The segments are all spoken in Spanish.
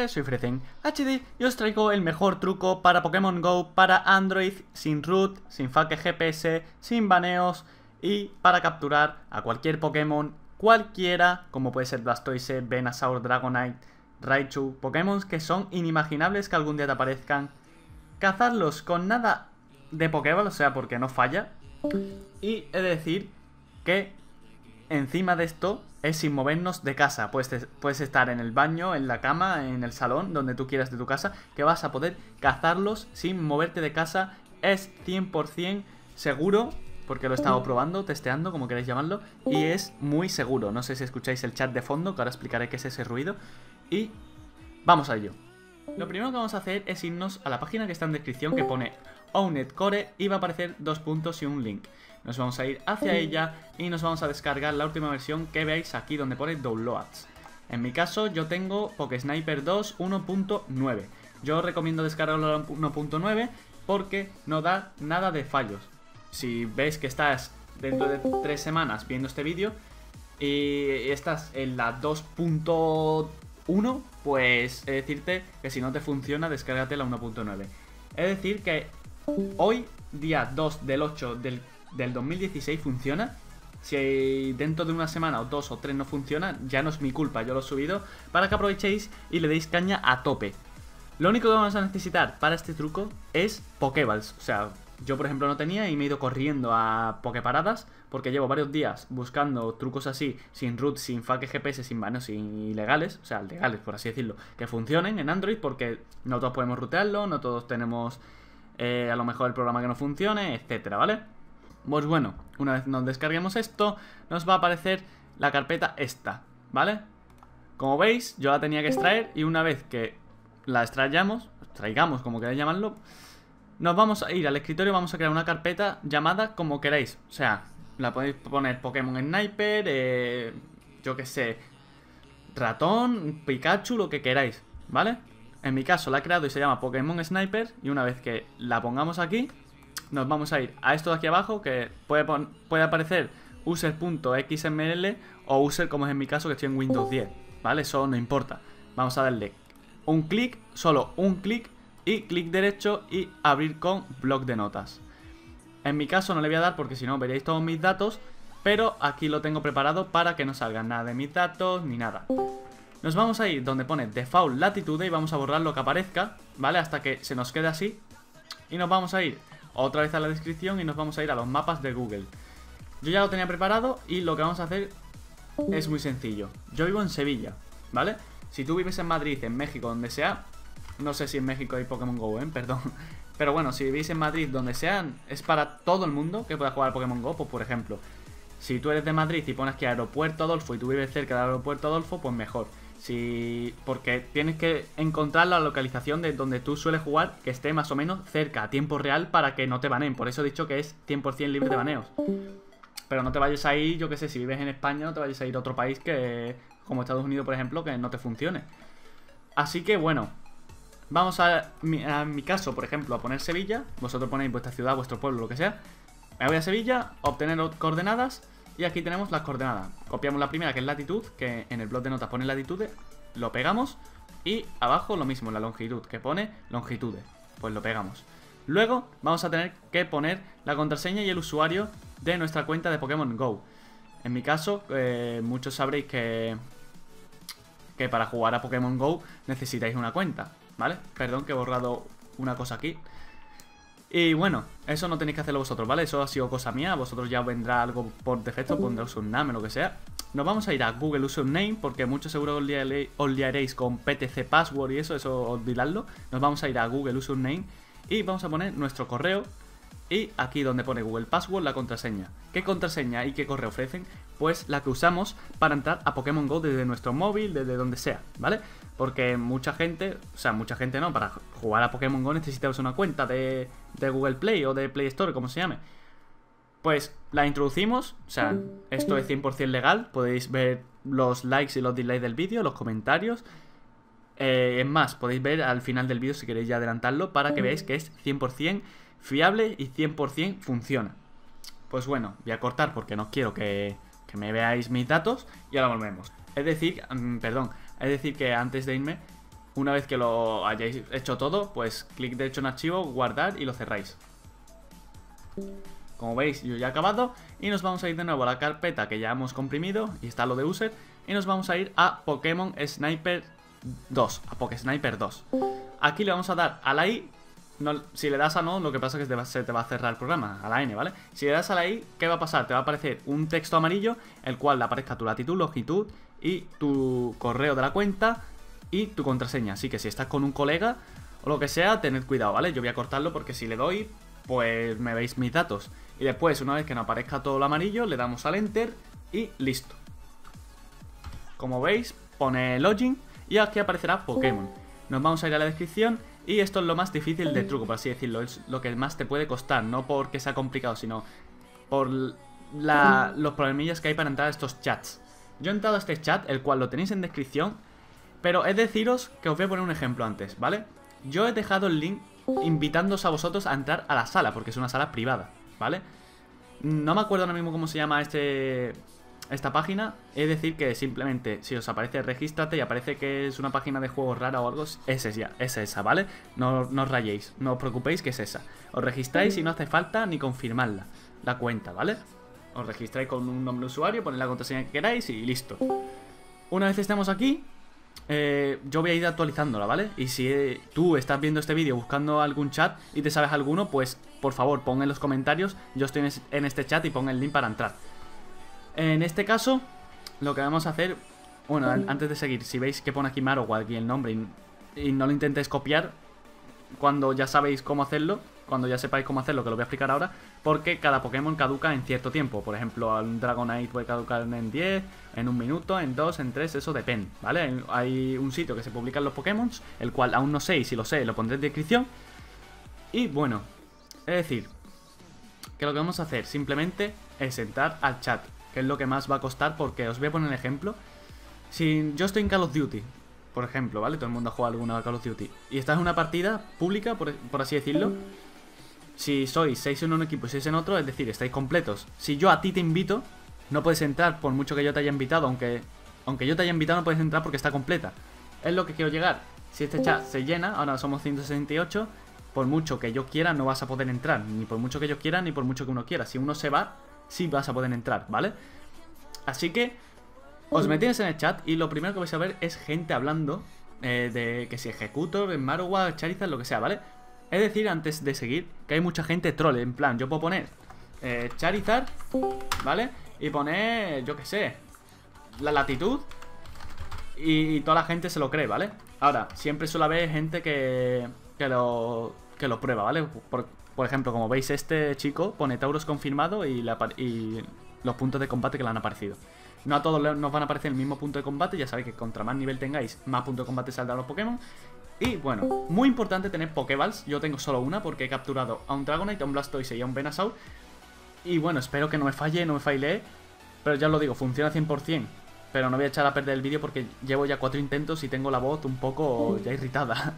soy Frezen HD y os traigo el mejor truco para Pokémon GO para Android, sin root, sin fake GPS, sin baneos y para capturar a cualquier Pokémon, cualquiera, como puede ser Blastoise, Venusaur, Dragonite, Raichu, Pokémon que son inimaginables que algún día te aparezcan, cazarlos con nada de Pokéball, o sea, porque no falla, y he de decir que encima de esto es sin movernos de casa. Puedes estar en el baño, en la cama, en el salón, donde tú quieras de tu casa, que vas a poder cazarlos sin moverte de casa. Es 100% seguro, porque lo he estado probando, testeando, como queráis llamarlo, y es muy seguro. No sé si escucháis el chat de fondo, que ahora explicaré qué es ese ruido. Y vamos a ello. Lo primero que vamos a hacer es irnos a la página que está en descripción, que pone Owned Core, y va a aparecer 2 puntos y un link. Nos vamos a ir hacia ella y nos vamos a descargar la última versión que veáis aquí donde pone Downloads. En mi caso yo tengo Pokésniper 2 1.9. Yo recomiendo descargarlo a 1.9 porque no da nada de fallos. Si veis que estás dentro de 3 semanas viendo este vídeo y estás en la 2.1, pues he de decirte que si no te funciona, descárgate la 1.9. Es decir que hoy, día 2 del 8 del 2016 funciona. Si dentro de una semana o 2 o 3 no funciona, ya no es mi culpa, yo lo he subido para que aprovechéis y le deis caña a tope. Lo único que vamos a necesitar para este truco es Pokéballs. O sea, yo por ejemplo no tenía y me he ido corriendo a Poképaradas porque llevo varios días buscando trucos así, sin root, sin fake GPS, sin baneos, sin ilegales, o sea, legales por así decirlo, que funcionen en Android, porque no todos podemos rutearlo, no todos tenemos a lo mejor el programa que no funcione, etcétera, ¿vale? Pues bueno, una vez nos descarguemos esto, nos va a aparecer la carpeta esta, ¿vale? Como veis, yo la tenía que extraer y una vez que la extraigamos, como queráis llamarlo, nos vamos a ir al escritorio y vamos a crear una carpeta llamada como queráis. O sea, la podéis poner Pokémon Sniper, yo que sé, ratón, Pikachu, lo que queráis, ¿vale? En mi caso la he creado y se llama Pokémon Sniper y una vez que la pongamos aquí, nos vamos a ir a esto de aquí abajo, que puede aparecer user.xml o user, como es en mi caso, que estoy en Windows 10, ¿vale? Eso no importa. Vamos a darle un clic, solo un clic, y clic derecho y abrir con bloc de notas. En mi caso no le voy a dar porque si no veréis todos mis datos, pero aquí lo tengo preparado para que no salgan nada de mis datos ni nada. Nos vamos a ir donde pone Default Latitude y vamos a borrar lo que aparezca, ¿vale? Hasta que se nos quede así. Y nos vamos a ir otra vez a la descripción y nos vamos a ir a los mapas de Google. Yo ya lo tenía preparado y lo que vamos a hacer es muy sencillo. Yo vivo en Sevilla, ¿vale? Si tú vives en Madrid, en México, donde sea, no sé si en México hay Pokémon GO, perdón. Pero bueno, si vivís en Madrid, donde sea, es para todo el mundo que pueda jugar a Pokémon GO. Pues por ejemplo, si tú eres de Madrid y pones que Aeropuerto Adolfo y tú vives cerca del Aeropuerto Adolfo, pues mejor. Porque tienes que encontrar la localización de donde tú sueles jugar, que esté más o menos cerca, a tiempo real, para que no te baneen. Por eso he dicho que es 100% libre de baneos. Pero no te vayas a ir, yo que sé, si vives en España, no te vayas a ir a otro país que, como Estados Unidos, por ejemplo, que no te funcione. Así que bueno, vamos a mi caso, por ejemplo, a poner Sevilla. Vosotros ponéis vuestra ciudad, vuestro pueblo, lo que sea. Me voy a Sevilla, obtener coordenadas. Y aquí tenemos las coordenadas. Copiamos la primera, que es latitud, que en el bloc de notas pone latitude. Lo pegamos. Y abajo lo mismo, la longitud, que pone longitude. Pues lo pegamos. Luego vamos a tener que poner la contraseña y el usuario de nuestra cuenta de Pokémon GO. En mi caso, muchos sabréis que para jugar a Pokémon GO necesitáis una cuenta, ¿vale? Perdón que he borrado una cosa aquí. Y bueno, eso no tenéis que hacerlo vosotros, ¿vale? Eso ha sido cosa mía, a vosotros ya vendrá algo por defecto, pondré username o lo que sea. Nos vamos a ir a Google Username, porque mucho seguro os liaréis con PTC Password y eso olvidadlo. Nos vamos a ir a Google Username y vamos a poner nuestro correo. Y aquí donde pone Google Password, la contraseña. ¿Qué contraseña y qué correo ofrecen? Pues la que usamos para entrar a Pokémon GO desde nuestro móvil, desde donde sea, ¿vale? Porque mucha gente, o sea, mucha gente no, para jugar a Pokémon GO necesitamos una cuenta de Google Play o de Play Store, como se llame. Pues la introducimos, o sea, esto es 100% legal, podéis ver los likes y los dislikes del vídeo, los comentarios. Es más, podéis ver al final del vídeo si queréis ya adelantarlo para que veáis que es 100% fiable y 100% funciona. Pues bueno, voy a cortar porque no quiero que me veáis mis datos y ahora volvemos. Es decir, que antes de irme Una vez que lo hayáis hecho todo, pues clic derecho en archivo, guardar y lo cerráis. Como veis, yo ya he acabado y nos vamos a ir de nuevo a la carpeta que ya hemos comprimido y está lo de user y nos vamos a ir a Pokémon Sniper 2, a Pokésniper 2. Aquí le vamos a dar a la I. No, si le das a no, lo que pasa es que se te va a cerrar el programa, a la N, ¿vale? Si le das a la I, ¿qué va a pasar? Te va a aparecer un texto amarillo, el cual le aparezca tu latitud, longitud y tu correo de la cuenta y tu contraseña. Así que si estás con un colega o lo que sea, tened cuidado, ¿vale? Yo voy a cortarlo porque si le doy, pues me veis mis datos. Y después, una vez que nos aparezca todo lo amarillo, le damos al Enter y listo. Como veis, pone login y aquí aparecerá Pokémon. Nos vamos a ir a la descripción. Y esto es lo más difícil del truco, por así decirlo. Es lo que más te puede costar. No porque sea complicado, sino por los problemillas que hay para entrar a estos chats. Yo he entrado a este chat, el cual lo tenéis en descripción. Pero es deciros que os voy a poner un ejemplo antes, ¿vale? Yo he dejado el link invitándoos a vosotros a entrar a la sala, porque es una sala privada, ¿vale? No me acuerdo ahora mismo cómo se llama esta página. Es decir que simplemente si os aparece regístrate y aparece que es una página de juegos rara o algo, es esa, ¿vale? No os rayéis, no os preocupéis que es esa. Os registráis y no hace falta ni confirmarla, la cuenta, ¿vale? Os registráis con un nombre de usuario, ponéis la contraseña que queráis y listo. Una vez estemos aquí, yo voy a ir actualizándola, ¿vale? Y si tú estás viendo este vídeo buscando algún chat y te sabes alguno, pues por favor pon en los comentarios, yo estoy en este chat y pon el link para entrar. En este caso, lo que vamos a hacer, bueno, antes de seguir, si veis que pone aquí Marowak y el nombre y no lo intentéis copiar, cuando ya sabéis cómo hacerlo, cuando ya sepáis cómo hacerlo, que lo voy a explicar ahora, porque cada Pokémon caduca en cierto tiempo. Por ejemplo, un Dragonite puede caducar en 10, en 1 minuto, en 2, en 3, eso depende, ¿vale? Hay un sitio que se publican los Pokémon, el cual aún no sé, y si lo sé, lo pondré en descripción. Y bueno, es decir, que lo que vamos a hacer simplemente es entrar al chat, que es lo que más va a costar, porque os voy a poner un ejemplo. Si yo estoy en Call of Duty, por ejemplo, ¿vale? Todo el mundo ha jugado alguna Call of Duty y estás en una partida pública, por así decirlo. Si sois 6 en un equipo y 6 en otro, es decir, estáis completos. Si yo a ti te invito, no puedes entrar por mucho que yo te haya invitado. Aunque yo te haya invitado, no puedes entrar porque está completa. Es lo que quiero llegar. Si este chat se llena, ahora somos 168, por mucho que yo quiera no vas a poder entrar. Ni por mucho que yo quiera, ni por mucho que uno quiera. Si uno se va, sí vas a poder entrar, ¿vale? Así que os metéis en el chat y lo primero que vais a ver es gente hablando de que si Executor, Marowak, Charizard, lo que sea, ¿vale? Es decir, antes de seguir, que hay mucha gente troll. En plan, yo puedo poner Charizard, ¿vale? Y poner, yo qué sé, la latitud y toda la gente se lo cree, ¿vale? Ahora, siempre suele haber gente que lo prueba, ¿vale? Por ejemplo, como veis, este chico pone Tauros confirmado y los puntos de combate que le han aparecido. No a todos nos van a aparecer el mismo punto de combate. Ya sabéis que contra más nivel tengáis, más puntos de combate saldrán los Pokémon. Y bueno, muy importante tener Pokéballs. Yo tengo solo una porque he capturado a un Dragonite, a un Blastoise y a un Venusaur. Y bueno, espero que no me falle, no me failee. Pero ya os lo digo, funciona 100%. Pero no voy a echar a perder el vídeo porque llevo ya 4 intentos y tengo la voz un poco ya irritada.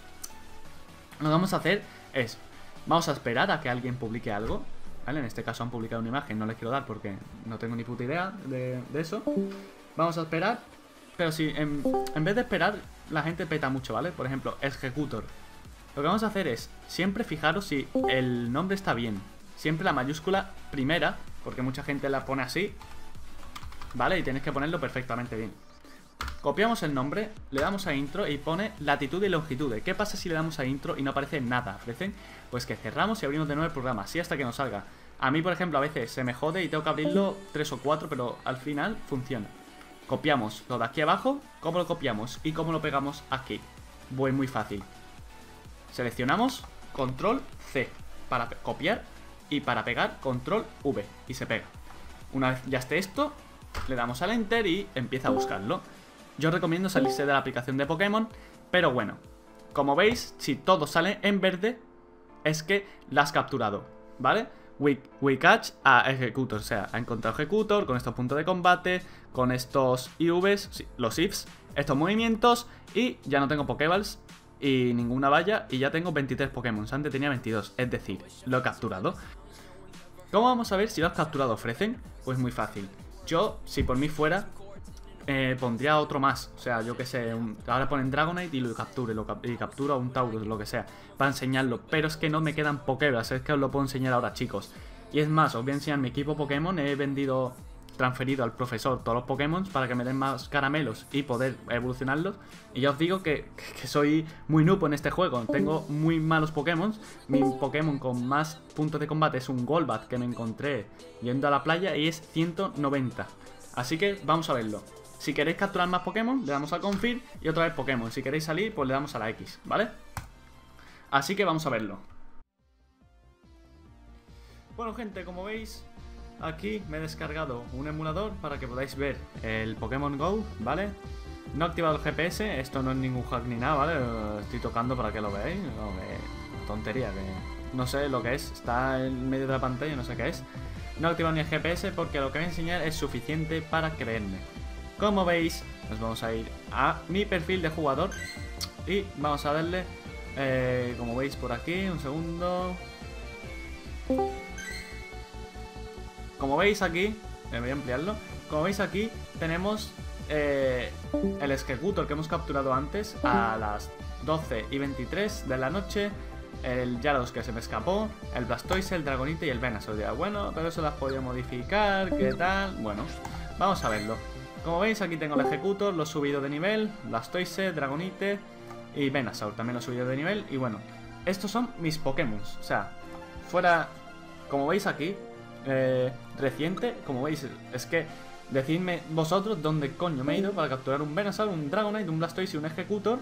Lo que vamos a hacer es, vamos a esperar a que alguien publique algo, ¿vale? En este caso han publicado una imagen, no les quiero dar porque no tengo ni puta idea de eso. Vamos a esperar, pero si en vez de esperar, la gente peta mucho, ¿vale? Por ejemplo, Executor. Lo que vamos a hacer es, siempre fijaros si el nombre está bien. Siempre la mayúscula primera, porque mucha gente la pone así, ¿vale? Y tienes que ponerlo perfectamente bien. Copiamos el nombre, le damos a intro y pone latitud y longitud. ¿Qué pasa si le damos a intro y no aparece nada? ¿Aparecen? Pues que cerramos y abrimos de nuevo el programa, así hasta que nos salga. A mí, por ejemplo, a veces se me jode y tengo que abrirlo 3 o 4, pero al final funciona. Copiamos lo de aquí abajo, ¿cómo lo copiamos? Y cómo lo pegamos aquí. Muy fácil. Seleccionamos, control C para copiar y para pegar, control V y se pega. Una vez ya esté esto, le damos al enter y empieza a buscarlo. Yo recomiendo salirse de la aplicación de Pokémon, pero bueno, como veis, si todo sale en verde, es que la has capturado, ¿vale? We catch a Executor, o sea, ha encontrado Executor con estos puntos de combate, con estos IVs, sí, los IFs, estos movimientos, y ya no tengo Pokéballs y ninguna valla, y ya tengo 23 Pokémon, antes tenía 22, es decir, lo he capturado. ¿Cómo vamos a ver si lo has capturado? ¿Ofrecen? Pues muy fácil. Yo, si por mí fuera, pondría otro más. O sea, yo que sé, ahora ponen Dragonite y lo capture, y captura un Taurus, lo que sea, para enseñarlo. Pero es que no me quedan Pokéballs, es que os lo puedo enseñar ahora, chicos. Y es más, os voy a enseñar mi equipo Pokémon. He transferido al profesor todos los Pokémon para que me den más caramelos y poder evolucionarlos. Y ya os digo que soy muy noob en este juego. Tengo muy malos Pokémon. Mi Pokémon con más puntos de combate es un Golbat que me encontré yendo a la playa y es 190. Así que vamos a verlo. Si queréis capturar más Pokémon, le damos a Confirm y otra vez Pokémon. Si queréis salir, pues le damos a la X, ¿vale? Así que vamos a verlo. Bueno, gente, como veis, aquí me he descargado un emulador para que podáis ver el Pokémon GO, ¿vale? No he activado el GPS, esto no es ningún hack ni nada, ¿vale? Estoy tocando para que lo veáis. No, tontería, que no sé lo que es, está en medio de la pantalla, no sé qué es. No he activado ni el GPS porque lo que voy a enseñar es suficiente para creerme. Como veis, nos vamos a ir a mi perfil de jugador y vamos a darle, como veis por aquí, un segundo. Como veis aquí, voy a ampliarlo. Como veis aquí, tenemos el Exeggutor que hemos capturado antes a las 12:23 de la noche. El Gyarados que se me escapó, el Blastoise, el Dragonite y el Venusaur. Dirá, bueno, pero eso las podía modificar, ¿qué tal? Bueno, vamos a verlo. Como veis, aquí tengo el Exeggutor, lo he subido de nivel, Blastoise, Dragonite y Venusaur también lo he subido de nivel. Y bueno, estos son mis Pokémon. O sea, fuera, como veis aquí, reciente, como veis, es que decidme vosotros dónde coño me he ido para capturar un Venusaur, un Dragonite, un Blastoise y un Exeggutor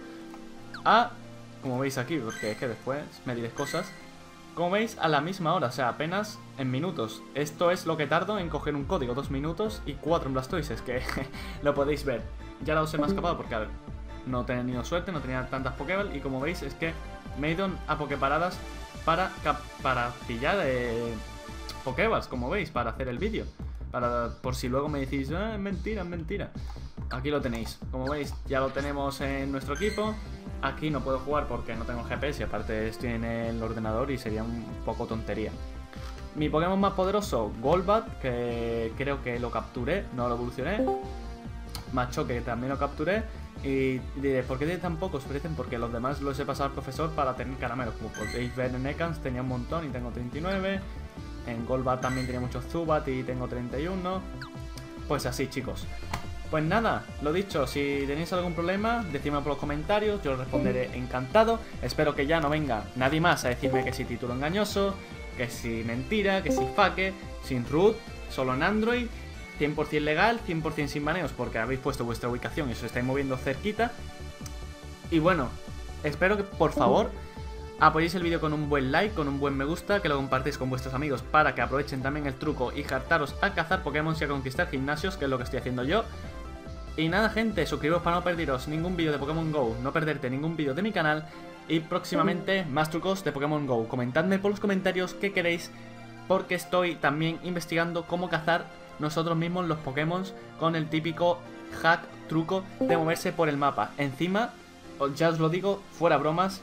como veis aquí, porque es que después me diréis cosas. Como veis, a la misma hora, o sea, apenas en minutos. Esto es lo que tardo en coger un código, 2 minutos y 4 en Blastoise, que lo podéis ver. Ya lo os he escapado porque, a ver, no he tenido suerte, no tenía tantas Pokéball. Y como veis, es que me he ido a Poképaradas para pillar Pokéballs, como veis, para hacer el vídeo. Por si luego me decís, es mentira, es mentira. Aquí lo tenéis, como veis, ya lo tenemos en nuestro equipo. Aquí no puedo jugar porque no tengo GPS y aparte estoy en el ordenador y sería un poco tontería. Mi Pokémon más poderoso, Golbat, que creo que lo capturé, no lo evolucioné. Machoke, que también lo capturé. Y diré, ¿por qué tiene tan pocos? Porque los demás los he pasado al profesor para tener caramelos. Como podéis ver en Ekans tenía un montón y tengo 39. En Golbat también tenía muchos Zubat y tengo 31. Pues así, chicos. Pues nada, lo dicho, si tenéis algún problema, decídmelo por los comentarios, yo os responderé encantado. Espero que ya no venga nadie más a decirme que si título engañoso, que si mentira, que si fake, sin root, solo en Android, 100% legal, 100% sin baneos, porque habéis puesto vuestra ubicación y os estáis moviendo cerquita. Y bueno, espero que por favor apoyéis el vídeo con un buen like, con un buen me gusta, que lo compartáis con vuestros amigos para que aprovechen también el truco y hartaros a cazar Pokémon y a conquistar gimnasios, que es lo que estoy haciendo yo. Y nada, gente, suscribiros para no perderos ningún vídeo de Pokémon GO, no perderte ningún vídeo de mi canal y próximamente más trucos de Pokémon GO. Comentadme por los comentarios qué queréis, porque estoy también investigando cómo cazar nosotros mismos los Pokémon con el típico hack, truco de moverse por el mapa. Encima, ya os lo digo, fuera bromas,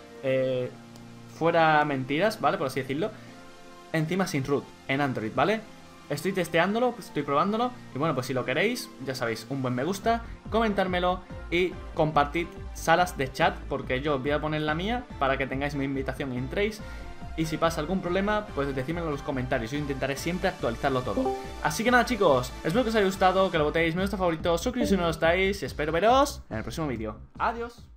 fuera mentiras, ¿vale? Por así decirlo. Encima sin root, en Android, ¿vale? Estoy testeándolo, estoy probándolo. Y bueno, pues si lo queréis, ya sabéis, un buen me gusta, comentármelo y compartid salas de chat, porque yo voy a poner la mía para que tengáis mi invitación y entréis. Y si pasa algún problema, pues decídmelo en los comentarios. Yo intentaré siempre actualizarlo todo. Así que nada, chicos, espero que os haya gustado, que lo votéis, me gusta favorito, suscribiros si no lo estáis. Y espero veros en el próximo vídeo. Adiós.